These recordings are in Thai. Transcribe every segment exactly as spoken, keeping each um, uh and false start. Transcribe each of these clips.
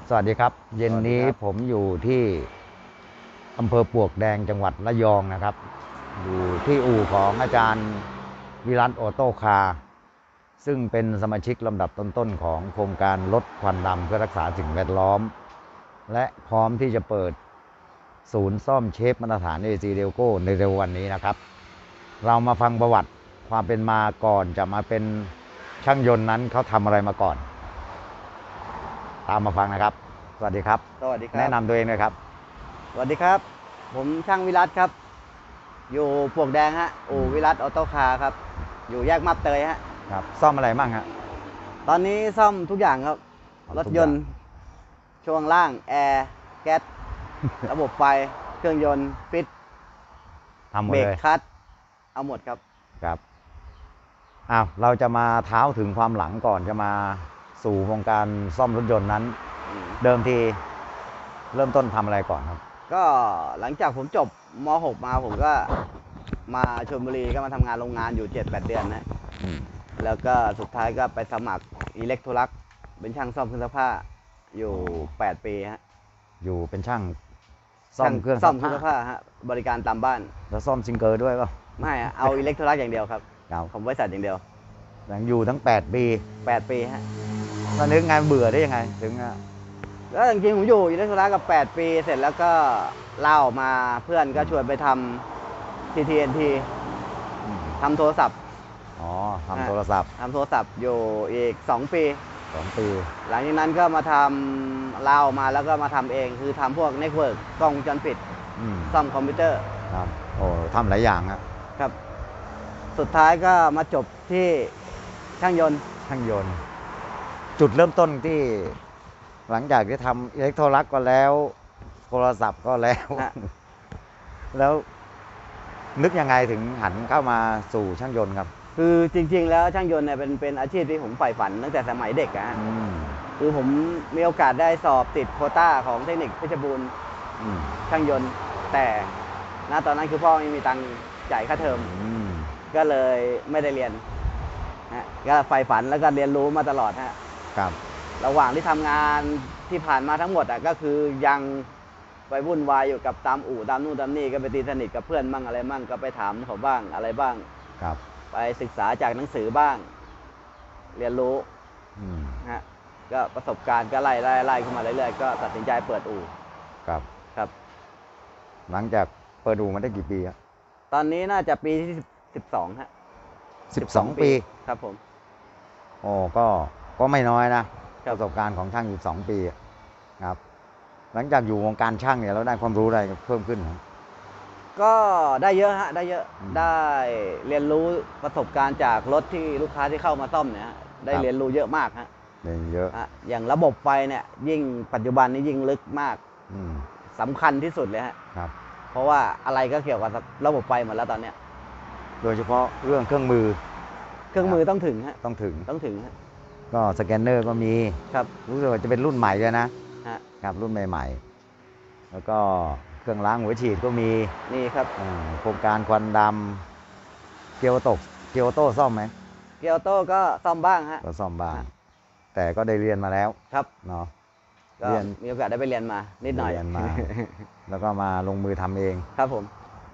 สวัสดีครับเย็นนี้ผมอยู่ที่อำเภอปลวกแดงจังหวัดระยองนะครับอยู่ที่อู่ของอาจารย์วิรัตออโต้คาร์ซึ่งเป็นสมาชิกลำดับต้นๆของโครงการลดควันดำเพื่อรักษาสิ่งแวดล้อมและพร้อมที่จะเปิดศูนย์ซ่อมเชฟมาตรฐาน เอ ซี Delco ในเร็ววันนี้นะครับเรามาฟังประวัติความเป็นมาก่อนจะมาเป็นช่างยนต์นั้นเขาทำอะไรมาก่อนตามมาฟังนะครับสวัสดีครับสวัสดีครับแนะนำตัวเองเลยครับสวัสดีครับผมช่างวิรัตครับอยู่ปลวกแดงฮะอู่วิรัตออโต้คาร์ครับอยู่แยกมาบเตยฮะครับซ่อมอะไรบ้างฮะตอนนี้ซ่อมทุกอย่างครับรถยนต์ช่วงล่างแอร์แก๊ส ระบบไฟเครื่องยนต์ฟิตทำหมดเบรกเลยคลัตช์เอาหมดครับครับอ้าวเราจะมาเท้าถึงความหลังก่อนจะมาสู่วงการซ่อมรถยนต์นั้นเดิมทีเริ่มต้นทำอะไรก่อนครับก็หลังจากผมจบม หก มาผมก็มาชลบุรีก็มาทำงานโรงงานอยู่ เจ็ดแปด เดือนนะแล้วก็สุดท้ายก็ไปสมัครอิเล็กโทรลักเป็นช่างซ่อมเครื่องซักผ้าอยู่แปดปีฮะอยู่เป็นช่างซ่อมเครื่องซ่อมเครื่องซักผ้าฮะบริการตามบ้านแล้วซ่อมซิงเกิลด้วยป่ะไม่เอาอิเล็กโทรลักอย่างเดียวครับของบริษัทอย่างเดียวยังอยู่ทั้งแปดปีแปดปีฮะแล้วนึกงานเบื่อได้ยังไงถึงแล้วจริงๆผมอยู่อิเล็กโทรลักกับแปดปีเสร็จแล้วก็เล่ามาเพื่อนก็ชวนไปทำ ที ที เอ็น ที ทำโทรศัพท์อ๋อทำโทรศัพท์ทำโทรศัพท์อยู่อีกสองปีสองปีหลังจากนั้นก็มาทำเล่ามาแล้วก็มาทำเองคือทำพวกเน็ตเวิร์กกล้องวงจรปิดซ่อมคอมพิวเตอร์ครับโอ้ทำหลายอย่างครับครับสุดท้ายก็มาจบที่ช่างยนต์ช่างยนต์จุดเริ่มต้นที่หลังจากที่ทำอิเล็กโทรลักก็แล้วโทรศัพท์ก็แล้วแล้วนึกยังไงถึงหันเข้ามาสู่ช่างยนต์ครับคือจริงๆแล้วช่างยนต์เนี่ยเป็นเป็นอาชีพที่ผมใฝ่ฝันตั้งแต่สมัยเด็กอะคือผมมีโอกาสได้สอบติดโควต้าของเทคนิคเพชรบูรณ์ช่างยนต์แต่ณตอนนั้นคือพ่อไม่มีตังค์จ่ายค่าเทอมก็เลยไม่ได้เรียนนะก็ใฝ่ฝันแล้วก็เรียนรู้มาตลอดฮะครับระหว่างที่ทำงานที่ผ่านมาทั้งหมดอ่ะก็คือยังไปวุ่นวายอยู่กับตามอู่ตามนู่นตามนี่ก็ไปตีสนิทกับเพื่อนบ้างอะไรบ้างก็ไปถามเขาบ้างอะไรบ้างครับไปศึกษาจากหนังสือบ้างเรียนรู้ฮะก็ประสบการณ์ก็ไล่ไล่ไล่ขึ้นมาเรื่อยๆก็ตัดสินใจเปิดอู่ครับครับหลังจากเปิดอู่มาได้กี่ปีครับตอนนี้น่าจะปีที่สิบสองฮะสิบสองปีครับผมโอ้ก็ก็ไม่น้อยนะประสบการณ์ของช่างอยู่สองปีครับหลังจากอยู่วงการช่างเนี่ยเราได้ความรู้อะไรเพิ่มขึ้นก็ได้เยอะฮะได้เยอะได้เรียนรู้ประสบการณ์จากรถที่ลูกค้าที่เข้ามาซ่อมเนี่ยได้เรียนรู้เยอะมากฮะเยอะอย่างระบบไฟเนี่ยยิ่งปัจจุบันนี้ยิ่งลึกมากสำคัญที่สุดเลยฮะเพราะว่าอะไรก็เกี่ยวกับระบบไฟหมดแล้วตอนเนี้ยโดยเฉพาะเรื่องเครื่องมือเครื่องมือต้องถึงฮะต้องถึงต้องถึงก็สแกนเนอร์ก็มีครับรู้สึกว่าจะเป็นรุ่นใหม่เลยนะครับรุ่นใหม่ๆแล้วก็เครื่องล้างหัวฉีดก็มีนี่ครับโครงการควันดำเกียวตกเกียวโต้ซ่อมไหมเกียวโต้ก็ซ่อมบ้างฮะก็ซ่อมบ้างแต่ก็ได้เรียนมาแล้วครับเนาะเรียนมีโอกาสได้ไปเรียนมานิดหน่อยเรียนมาแล้วก็มาลงมือทำเองครับผม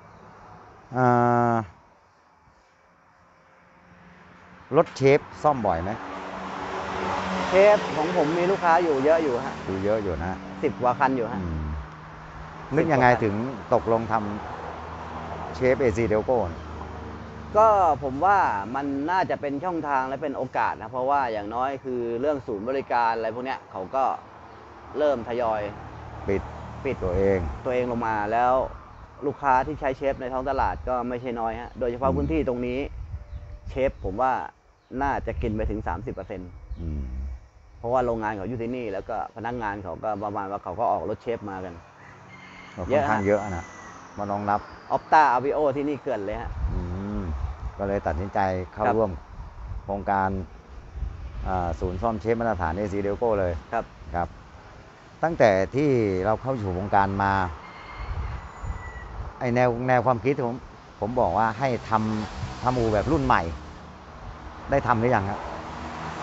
รถเชฟซ่อมบ่อยไหมเชฟของผมมีลูกค้าอยู่เยอะอยู่ฮะอยู่เยอะอยู่นะสิบกว่าคันอยู่ฮะนึกยังไงถึงตกลงทำเชฟ เอ ซี Delco ก็ผมว่ามันน่าจะเป็นช่องทางและเป็นโอกาสนะเพราะว่าอย่างน้อยคือเรื่องศูนย์บริการอะไรพวกนี้เขาก็เริ่มทยอยปิดปิดตัวเองตัวเองลงมาแล้วลูกค้าที่ใช้เชฟในท้องตลาดก็ไม่ใช่น้อยฮะโดยเฉพาะพื้นที่ตรงนี้เชฟผมว่าน่าจะกินไปถึง สามสิบเปอร์เซ็นต์ เพราะว่าโรงงานเขาอยู่ที่นี่แล้วก็พนักงานเขาก็ประมาณว่าเขาก็ออกรถเชฟมากันเยอะข้างเยอะนะมารองรับออปต้าอาวิโอที่นี่เกินเลยฮะก็เลยตัดสินใจเข้าร่วมโครงการศูนย์ซ่อมเชฟมาตรฐาน เอ ซี Delco เลยครับครับตั้งแต่ที่เราเข้าสู่วงการมาไอแนวแนวความคิดผมผมบอกว่าให้ทำทำอู่แบบรุ่นใหม่ได้ทำหรือยังครับ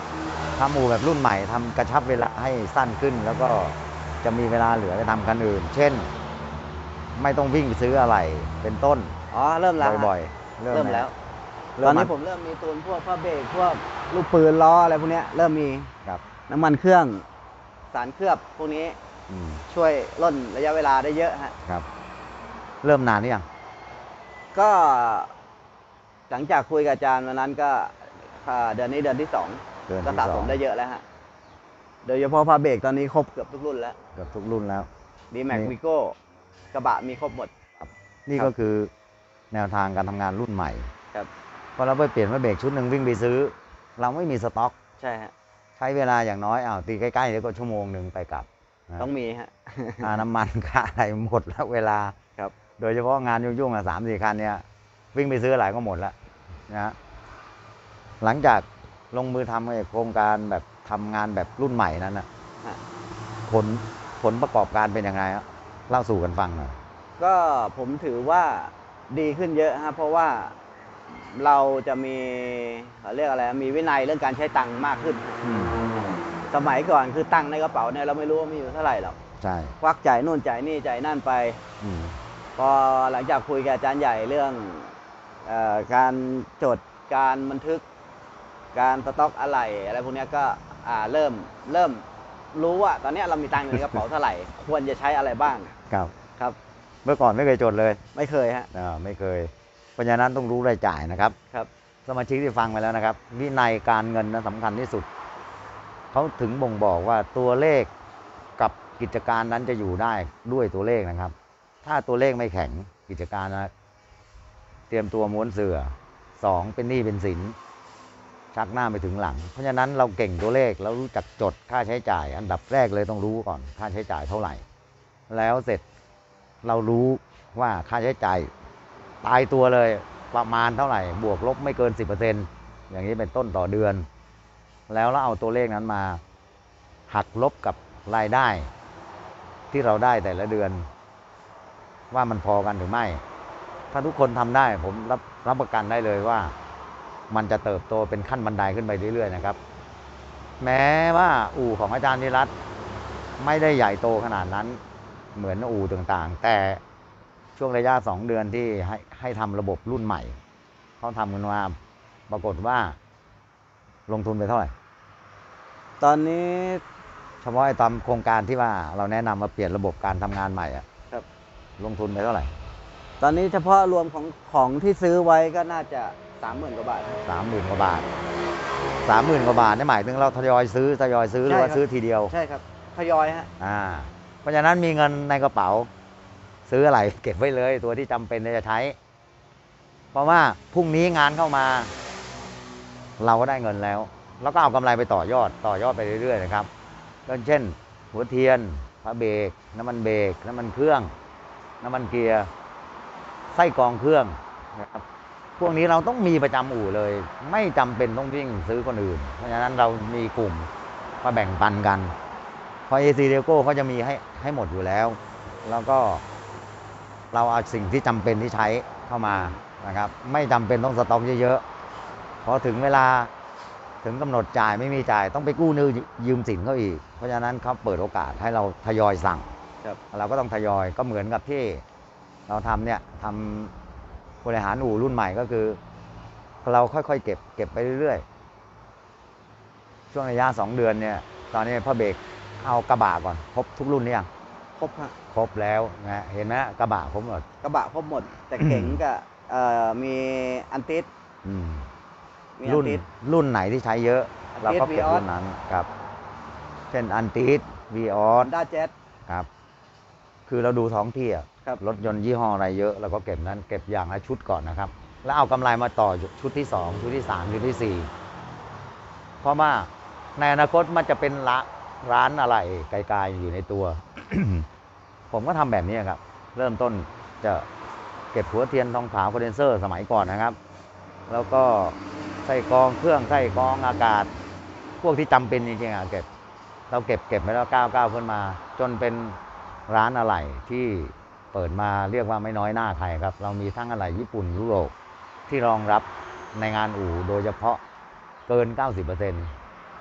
ทำอู่แบบรุ่นใหม่ทำกระชับเวลาให้สั้นขึ้น แล้วก็จะมีเวลาเหลือไปทำกันอื่น เช่น ไม่ต้องวิ่งไปซื้ออะไรเป็นต้นอ๋อเริ่มแล้วบ่อยฮะๆเริ่มแล้วเริ่ตมอนนี้มาผมเริ่มมีตูนพวกผ้าเบรกพวกลูกปืนล้ออะไรพวกเนี้ยเริ่มมีครับน้ำมันเครื่องสารเคลือบพวกนี้อืมช่วยล่นระยะเวลาได้เยอะฮะครับ เริ่มนานหรือยังก็หลังจากคุยกับอาจารย์วันนั้นก็อ่าเดือนนี้เดือนที่สองเดือนก็ที่สะสสองมได้เยอะแล้วฮะโดยเฉพาะผ้าเบรกตอนนี้ครบเกือบทุกรุ่นแล้วเกือบทุกรุ่นแล้วดีแม็กนี่วีโก้กระบะมีครบหมดนี่ครับก็คือแนวทางการทำงานรุ่นใหม่ครับพอเราไปเปลี่ยนมาเบรกชุดหนึ่งวิ่งไปซื้อ เราไม่มีสต็อกใช่ฮะใช้เวลาอย่างน้อยอ้าวตีใกล้ๆเดี๋ยวก็ชั่วโมงหนึ่งไปกลับนะต้องมีฮะค่าน้ำมัน ค่าอะไรหมดแล้วเวลาครับโดยเฉพาะงานยุ่งๆอ่ะสามสี่คันเนี่ยวิ่งไปซื้ออะไรก็หมดแล้วนะฮะหลังจากลงมือทำไอ้โครงการแบบทำงานแบบรุ่นใหม่นั้นนะฮะผลผลประกอบการเป็นยังไงฮะเล่าสู่กันฟังหน่อยก็ผมถือว่าดีขึ้นเยอะฮะเพราะว่าเราจะมีเขาเรียกอะไรมีวินัยเรื่องการใช้ตังค์มากขึ้น สมัยก่อนคือตังค์ในกระเป๋าเนี่ยเราไม่รู้ว่ามีอยู่เท่าไหร่หรอกใช่ควักจ่ายนู่นจ่ายนี่จ่ายนั่นไปอืมพอหลังจากคุยกับอาจารย์ใหญ่เรื่องเออการจดการบันทึก การสต็อกอะไรอะไรพวกเนี้ยก็อ่าเริ่มเริ่มรู้ว่าตอนเนี้ยเรามีตังค์อยู่ในกระเป๋าเท่าไหร่ ควรจะใช้อะไรบ้างครับครับเมื่อก่อนไม่เคยจดเลยไม่เคยฮะอ่าไม่เคย เพราะฉะนั้นต้องรู้รายจ่ายนะครับครับสมาชิกที่ฟังไปแล้วนะครับ วินัยการเงินนั้นสำคัญที่สุด เขาถึงบ่งบอกว่าตัวเลขกับกิจการนั้นจะอยู่ได้ด้วยตัวเลขนะครับ ถ้าตัวเลขไม่แข็งกิจการนะเตรียมตัวม้วนเสือสองเป็นหนี้เป็นสินชักหน้าไปถึงหลัง เพราะฉะนั้นเราเก่งตัวเลขแล้วรู้จักจดค่าใช้จ่าย อันดับแรกเลยต้องรู้ก่อนค่าใช้จ่ายเท่าไหร่ แล้วเสร็จเรารู้ว่าค่าใช้จ่ายตายตัวเลยประมาณเท่าไหร่ บวกลบไม่เกิน สิบเปอร์เซ็นต์ อย่างนี้เป็นต้นต่อเดือน แล้วเราเอาตัวเลขนั้นมาหักลบกับรายได้ที่เราได้แต่ละเดือน ว่ามันพอกันหรือไม่ ถ้าทุกคนทำได้ผมรับรับประกันได้เลยว่า มันจะเติบโตเป็นขั้นบันไดขึ้นไปเรื่อยๆนะครับ แม้ว่าอู่ของอาจารย์นิรัตน์ไม่ได้ใหญ่โตขนาดนั้นเหมือนอู่ต่างๆ แต่ช่วงระยะสองเดือนที่ให้ให้ทำระบบรุ่นใหม่เขาทำกันมาปรากฏว่าลงทุนไปเท่าไหร่ตอนนี้เฉพาะไอ้ตามโครงการที่ว่าเราแนะนำมาเปลี่ยนระบบการทำงานใหม่อะครับลงทุนไปเท่าไหร่ตอนนี้เฉพาะรวมของของที่ซื้อไว้ก็น่าจะสามหมื่นกว่าบาทสามหมื่นกว่าบาทสามหมื่นกว่าบาทนี่หมายถึงเราทยอยซื้อทยอยซื้อหรือว่าใช่ครับซื้อทีเดียวใช่ครับทยอยฮะอ่าเพราะฉะนั้นมีเงินในกระเป๋า ซื้ออะไร เก็บไว้เลยตัวที่จำเป็นที่จะใช้ เพราะว่าพรุ่งนี้งานเข้ามา เราก็ได้เงินแล้ว แล้วก็เอากำไรไปต่อยอดต่อยอดไปเรื่อยๆนะครับก็เช่น หัวเทียนพระเบรกน้ำมันเบรกน้ำมันเครื่อง น้ำมันเกียร์ไส้กรองเครื่องนะครับพวกนี้เราต้องมีประจำอู่เลย ไม่จำเป็นต้องวิ่งซื้อคนอื่น เพราะฉะนั้นเรามีกลุ่มมาแบ่งปันกันเพราะ เอ ซี เดลโก้เขาจะมีให้ให้หมดอยู่แล้ว แล้วก็เราเอาสิ่งที่จำเป็นที่ใช้เข้ามานะครับ ไม่จำเป็นต้องสต็อกเยอะๆพอถึงเวลาถึงกำหนดจ่ายไม่มีจ่ายต้องไปกู้เนื้อยืมสินเขาอีก เพราะฉะนั้นเขาเปิดโอกาสให้เราทยอยสั่งครับเราก็ต้องทยอยก็เหมือนกับที่เราทำเนี่ยทำบริหารอู่รุ่นใหม่ก็คือ เราค่อยๆเก็บเก็บไปเรื่อยๆช่วงระยะสองเดือนเนี่ยตอนนี้พ่อเบรกเอากระบะก่อนครบทุกรุ่นหรือยังครบฮะครบแล้วนะเห็นไหมกระบะครบหมดกระบะครบหมด แต่เก๋งกับเอ่อมีอันติสอืมมีอัรุ่นนติสรุ่นไหนที่ใช้เยอะอันเราติสก็เก็บ Vios รุ่นนั้นครับเช่นอันติสวีออฮสอนด้าแจ๊สครับ คือเราดูท้องที่อะครับรถยนต์ยี่ห้ออะไรเยอะเราก็เก็บนั้นเก็บอย่างละชุดก่อนนะครับ แล้วเอากำไรมาต่อชุดที่สองชุดที่สามชุดที่สี่เพราะว่าในอนาคตมันจะเป็นละร้านอะไรไกลๆอยู่ในตัว ผมก็ทำแบบนี้ครับ เริ่มต้นจะเก็บหัวเทียนทองขาวคอนเดนเซอร์สมัยก่อนนะครับ แล้วก็ไส้กรองเครื่องไส้กรองอากาศ พวกที่จำเป็นจริงๆอะเก็บเราเก็บเก็บไปแล้วก้าวก้าวขึ้นมา จนเป็นร้านอะไหล่ที่เปิดมาเรียกว่าไม่น้อยหน้าใครครับ เรามีทั้งอะไหล่ญี่ปุ่นยุโรปที่รองรับในงานอู่โดยเฉพาะเกิน เก้าสิบเปอร์เซ็นต์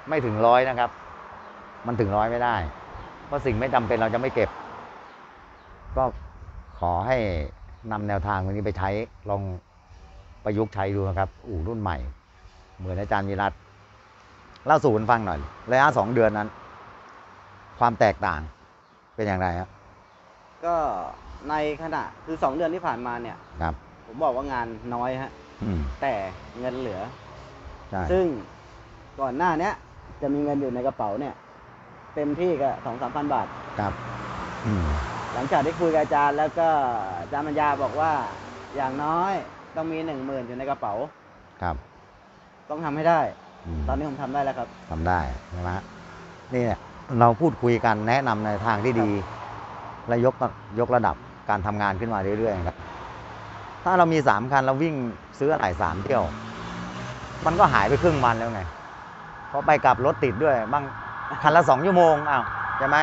ไม่ถึงร้อยนะครับ มันถึงร้อยไม่ได้ เพราะสิ่งไม่จำเป็นเราจะไม่เก็บ ก็ขอให้นำแนวทางตรงนี้ไปใช้ลองประยุกต์ใช้ดูนะครับ อู่รุ่นใหม่ เหมือนอาจารย์วิรัตเล่าสู่กันฟังหน่อยระยะสองเดือนนั้น ความแตกต่างเป็นอย่างไรครับก็ในขณะคือสองเดือนที่ผ่านมาเนี่ยครับผมบอกว่างานน้อยฮะอืมแต่เงินเหลือใช่ซึ่งก่อนหน้าเนี้ยจะมีเงินอยู่ในกระเป๋าเนี่ย เต็มที่ก็สองสามพันบาทครับ อืมหลังจากที่คุยกับอาจารย์แล้วก็อาจารย์ปัญญาบอกว่าอย่างน้อยต้องมีหนึ่งหมื่นอยู่ในกระเป๋าครับต้องทำให้ได้มตอนนี้ผมทำได้แล้วครับทำได้ใช่ไหมฮะนี่เนี่ยเราพูดคุยกันแนะนำในทางที่ดี และยกยกระดับการทำงานขึ้นมาเรื่อยๆครับ ถ้าเรามีสามคันเราวิ่งซื้ออะไหล่สามเที่ยว มันก็หายไปครึ่งวันแล้วไงเพราะไปกลับรถติดด้วยบางคันละสองชั่วโมงอ้าวใช่ไหม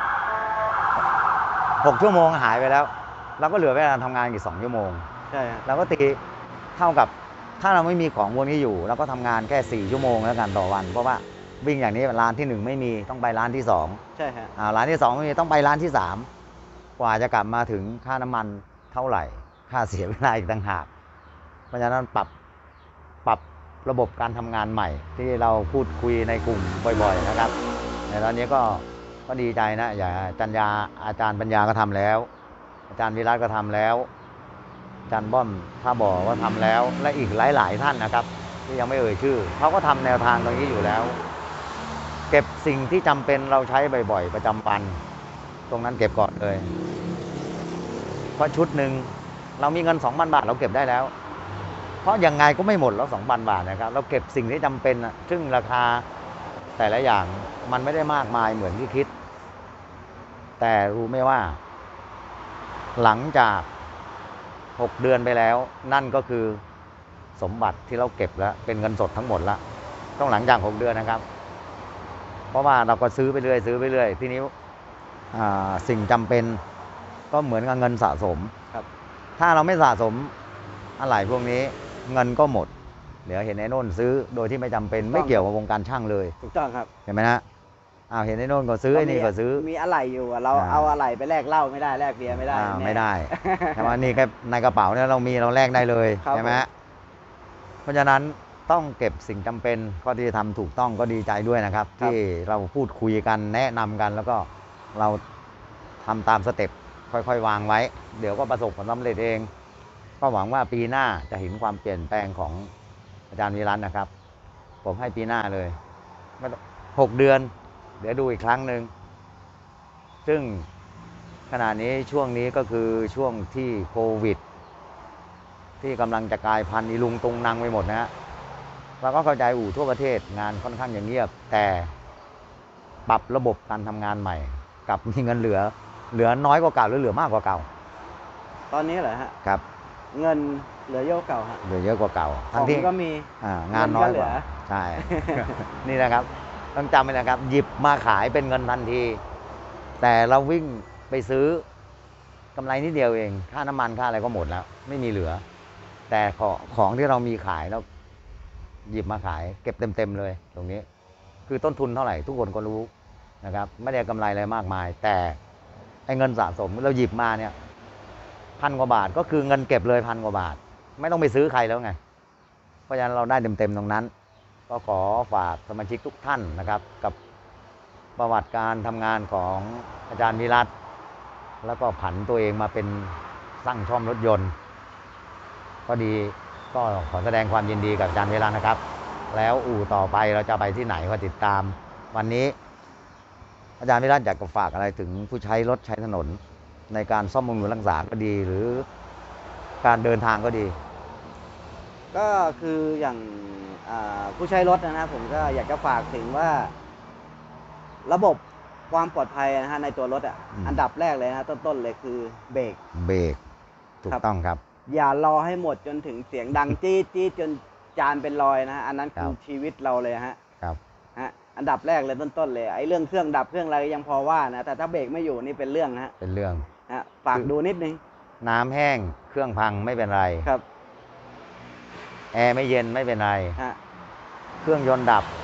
หกชั่วโมงหายไปแล้ว เราก็เหลือเวลาทำงานอีกสองชั่วโมงใช่ฮะเราก็ตีเท่ากับถ้าเราไม่มีของพวกนี้อยู่เราก็ทำงานแค่สี่ชั่วโมงแล้วกันต่อวัน เพราะว่าวิ่งอย่างนี้ร้านที่หนึ่งไม่มีต้องไปร้านที่สองใช่ฮะอ่าร้านที่สองไม่มีต้องไปร้านที่สามกว่าจะกลับมาถึงค่าน้ำมันเท่าไหร่ ค่าเสียเวลาอีกต่างหากเพราะฉะนั้นปรับปรับระบบการทำงานใหม่ ที่เราพูดคุยในกลุ่มบ่อยๆนะครับในตอนนี้ก็ก็ดีใจนะอย่างอาจารย์ยาอาจารย์ปัญญาก็ทำแล้ว อาจารย์วิรัตก็ทำแล้ว อาจารย์บ้อมท่าบ่อก็ทำแล้ว และอีกหลายๆท่านนะครับ ที่ยังไม่เอ่ยชื่อเขาก็ทำแนวทางตรงนี้อยู่แล้ว เก็บสิ่งที่จำเป็นเราใช้บ่อยๆ ประจำวัน ตรงนั้นเก็บก่อนเลย เพราะชุดหนึ่งเรามีเงินสองพันบาทเราเก็บได้แล้ว เพราะยังไงก็ไม่หมดแล้วสองพันบาทนะครับ เราเก็บสิ่งที่จำเป็นนะซึ่งราคาแต่ละอย่างมันไม่ได้มากมายเหมือนที่คิด แต่รู้ไหมว่า หลังจากหกเดือนไปแล้ว นั่นก็คือสมบัติที่เราเก็บแล้วเป็นเงินสดทั้งหมดแล้วต้องหลังจากหกเดือนนะครับ เพราะว่าเราก็ซื้อไปเรื่อยซื้อไปเรื่อยทีนี้สิ่งจำเป็นก็เหมือนกับเงินสะสมครับถ้าเราไม่สะสมอะไรพวกนี้เงินก็หมด เดี๋ยวเห็นไอ้โน่นซื้อโดยที่ไม่จำเป็นไม่เกี่ยวกับวงการช่างเลยถูกต้องครับเห็นไหมนะอ้าวเห็นไอ้โน่นก็ซื้อไอ้นี่ก็ซื้อมีอะไรอยู่อะเราอ่าเอาอะไรไปแลกเหล้าไม่ได้แลกเบียร์ไม่ได้อ่าแน่ไม่ได้ แต่ว่านี่แค่ในกระเป๋าเนี่ยเรามีเราแลกได้เลยครับใช่ไหมฮะเพราะฉะนั้นต้องเก็บสิ่งจำเป็นก็ที่ทำถูกต้องก็ดีใจด้วยนะครับ ที่เราพูดคุยกันแนะนำกัน แล้วก็เราทำตามสเต็ปค่อยๆวางไว้ เดี๋ยวก็ประสบผลสำเร็จเอง ก็หวังว่าปีหน้าจะเห็นความเปลี่ยนแปลงของอาจารย์วิรัตนะครับ ผมให้ปีหน้าเลยไม่ต้องหกเดือน เดี๋ยวดูอีกครั้งหนึ่งซึ่งขณะนี้ช่วงนี้ก็คือช่วงที่โควิด ที่กำลังจะกลายพันธุ์อีลุงตุงนังไปหมดนะฮะเราก็เข้าใจอู่ทั่วประเทศงานค่อนข้างอย่างเงียบ แต่ปรับระบบการทำงานใหม่กับมีเงินเหลือ เหลือน้อยกว่าเก่าหรือเหลือมากกว่าเก่าตอนนี้เหรอฮะครับเงินเหลือเยอะเก่าฮะเหลือเยอะกว่าเก่าขทั้อง งที่ก็มีอ่างานน้อยกว่าเงินก็เหลือใช่ นี่นะครับต้องจำไว้นะครับ หยิบมาขายเป็นเงินทันที แต่เราวิ่งไปซื้อกำไรนิดเดียวเอง ค่าน้ำมันค่าอะไรก็หมดแล้ว ไม่มีเหลือ แต่ของของที่เรามีขายแล้วหยิบมาขายเก็บเต็มๆเลย ตรงนี้ คือต้นทุนเท่าไหร่ทุกคนก็รู้นะครับ ไม่ได้กำไรอะไรมากมาย แต่ไอ้เงินสะสมเราหยิบมาเนี่ยพันกว่าบาทก็คือเงินเก็บเลยพันกว่าบาท ไม่ต้องไปซื้อใครแล้วไง เพราะฉะนั้นเราได้เต็มๆตรงนั้น ก็ขอฝากสมาชิกทุกท่านนะครับ กับประวัติการทำงานของอาจารย์วิรัตแล้วก็ผันตัวเองมาเป็นช่างซ่อมรถยนต์ ก็ดีก็ขอแสดงความยินดีกับอาจารย์วิรัตนะครับ แล้วอู่ต่อไปเราจะไปที่ไหนก็ติดตาม วันนี้ อาจารย์วิรัตอยากจะฝากอะไรถึงผู้ใช้รถใช้ถนน ในการซ่อมบำรุงรักษาก็ดี หรือการเดินทางก็ดีก็คืออย่างอ่าผู้ใช้รถนะครับผมก็อยากจะฝากถึงว่า ระบบความปลอดภัยนะฮะในตัวรถอ่ะอืมอันดับแรกเลยนะฮะต้นๆเลยคือเบรกเบรกถูกครับต้องครับอย่ารอให้หมดจนถึงเสียงดัง จี๊ดจี๊ดจนจานเป็นรอยนะฮะอันนั้นคือครับชีวิตเราเลยฮะครับฮะอันดับแรกเลยต้นๆเลยไอ้เรื่องเครื่องดับเครื่องอะไรยังพอว่านะแต่ถ้าเบรกไม่อยู่นี่เป็นเรื่องนะฮะเป็นเรื่องฮะฝากดูนิดนึงน้ำแห้งเครื่องพังไม่เป็นไรครับแอร์ไม่เย็นไม่เป็นไรฮะเครื่องยนต์ดับ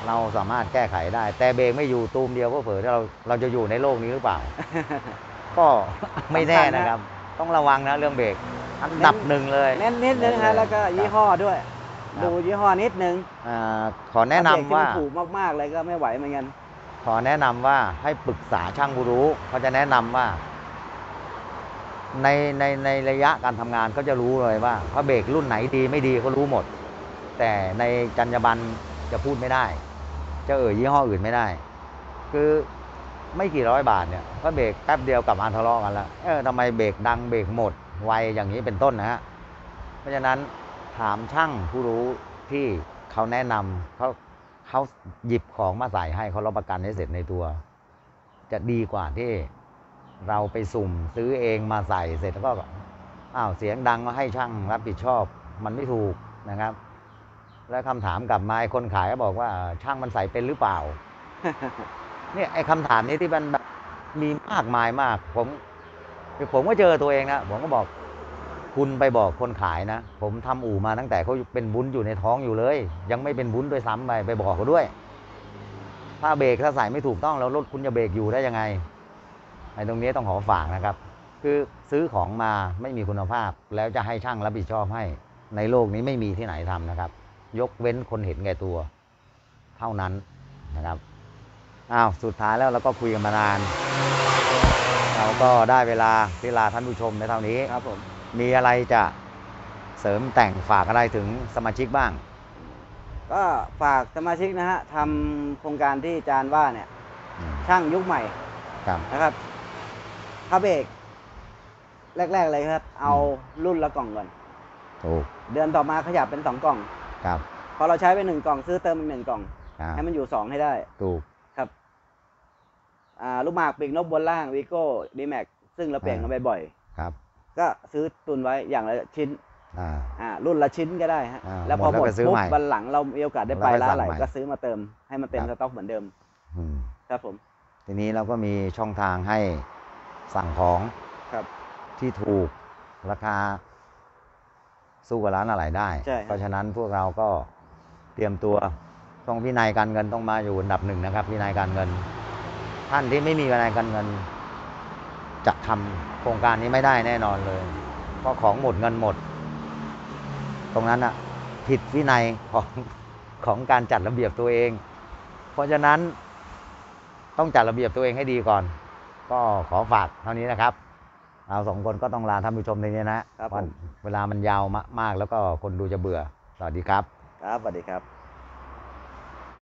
เราสามารถแก้ไขได้ แต่เบรกไม่อยู่ตูมเดียวก็เผลอเราเราจะอยู่ในโลกนี้หรือเปล่า ก็ไม่แน่นะครับ ต้องระวังนะเรื่องเบรกอันดับหนึ่งเลยเน้นนิดนึงฮะแล้วก็ยี่ห้อด้วย ดูยี่ห้อนิดนึงอ่าขอแนะนำว่าถ้เบรกที่มันถูกมากๆเลยก็ไม่ไหวเหมือนกันขอแนะนำว่าให้ปรึกษาช่างผู้รู้เขาจะแนะนำว่า ในในในระยะการทำงานเขาจะรู้เลยว่าพระเบรกรุ่นไหนดีไม่ดีเขารู้หมด แต่ในจรรยาบรรณจะพูดไม่ได้ จะเอ่ยยี่ห้ออื่นไม่ได้ คือไม่กี่ร้อยบาทเนี่ยพระเบรกแป๊บเดียวกลับมาทะเลาะกันแล้วเออทำไมเบรกดังเบรกหมดไวอย่างนี้เป็นต้นนะฮะเพราะฉะนั้นถามช่างผู้รู้ที่เขาแนะนำเขาเขาหยิบของมาใส่ให้เขารับประกันให้เสร็จในตัว จะดีกว่าที่เราไปสุ่มซื้อเองมาใส่เสร็จแล้วก็อ้าวเสียงดังก็ให้ช่างรับผิดชอบมันไม่ถูกนะครับ แล้วคำถามกลับมาคนขายก็บอกว่าช่างมันใส่เป็นหรือเปล่า เนี่ยไอ้คำถามนี้ที่มันแบบมีมากมายมากผมผมก็เจอตัวเองนะผมก็บอกคุณไปบอกคนขายนะผมทำอู่มาตั้งแต่เขาเป็นบุ้นอยู่ในท้องอยู่เลย ยังไม่เป็นบุ้นด้วยซ้ำไปไปบอกเขาด้วย ถ้าเบรกถ้าใส่ไม่ถูกต้องแล้วรถคุณจะเบรกอยู่ได้ยังไงไอ้ตรงนี้ต้องขอฝากนะครับ คือซื้อของมาไม่มีคุณภาพแล้วจะให้ช่างรับผิดชอบให้ในโลกนี้ไม่มีที่ไหนทำนะครับ ยกเว้นคนเห็นแก่ตัวเท่านั้นนะครับอ้าวสุดท้ายแล้วเราก็คุยกันมานาน เราก็ได้เวลาที่ลาท่านผู้ชมในเท่านี้ครับผมมีอะไรจะเสริมแต่งฝากอะไรถึงสมาชิกบ้างก็ฝากสมาชิกนะฮะทำโครงการที่อาจารย์ว่าเนี่ยอืมช่างยุคใหม่ครับนะครับพระเบรกแรก ๆ เลยครับ เอารุ่นละกล่องก่อนถูกเดือนต่อมาขยับเป็นสองกล่องครับพอเราใช้ไปหนึ่งกล่องซื้อเติมอีกหนึ่งกล่องครับให้มันอยู่สองให้ได้ถูกครับอ่าลูกหมากปีกนกบนล่างวีโก้ดีแม็กซึ่งเราเปลี่ยนกันไปบ่อยครับก็ซื้อตุนไว้อย่างละชิ้นอ่าอ่ารุ่นละชิ้นก็ได้ฮะอ่าแล้วพอหมดแล้วหมดก็ซื้อปุ๊บใหม่วันหลังเรามีโอกาสได้ไปแล้วก็ร้านสั่งไหนใหม่ก็ซื้อมาเติม ให้มันเต็มครับสต็อกเหมือนเดิมอืมครับผมทีนี้เราก็มีช่องทางให้สั่งของครับที่ถูกราคาสู้กับร้านอะไรได้ใช่ครับเพราะฉะนั้นพวกเราก็เตรียมตัวต้องวินัยการเงินต้องมาอยู่อันดับหนึ่งนะครับวินัยการเงิน ท่านที่ไม่มีวินัยการเงิน จะทำโครงการนี้ไม่ได้แน่นอนเลย เพราะของหมดเงินหมด ตรงนั้นอะผิดวินัยของของการจัดระเบียบตัวเอง เพราะฉะนั้นต้องจัดระเบียบตัวเองให้ดีก่อน ก็ขอฝากเท่านี้นะครับ เราสองคนก็ต้องลาท่านผู้ชมในนี้นะครับผมเวลามันยาวมากๆแล้วก็คนดูจะเบื่อ สวัสดีครับครับสวัสดีครับ